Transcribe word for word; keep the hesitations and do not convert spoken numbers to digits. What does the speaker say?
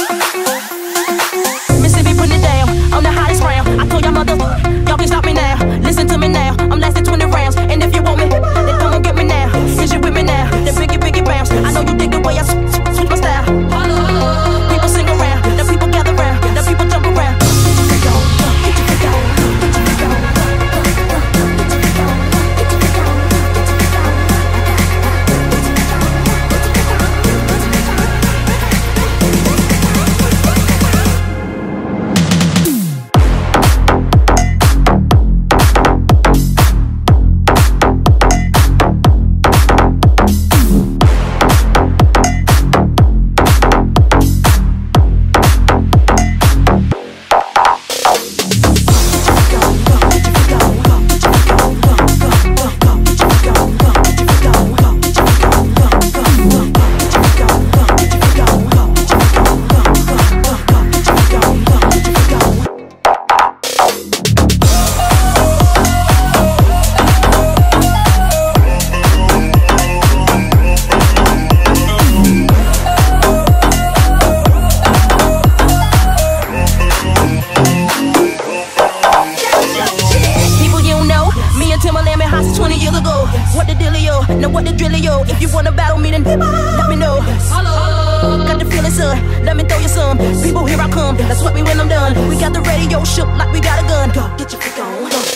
Mississippi, put it down on the hottest round. I told y'all mother, y'all can stop me now. Listen to me now, I'm lasting twenty rounds. And if you want me, then come and get me now. Is you with me now? Then biggie, biggie bounce. I know you dig the way I switch, switch my style. People sing around, the people gather round, the people jump around. Get your freak on, get your freak on, get your freak on. twenty years ago, what the dealio? Now what the drillio? If you wanna battle me, then let me know. Hello, got the feeling, son. Let me throw you some. People, here I come. That's what we when I'm done. We got the radio shook like we got a gun. Go get your freak on.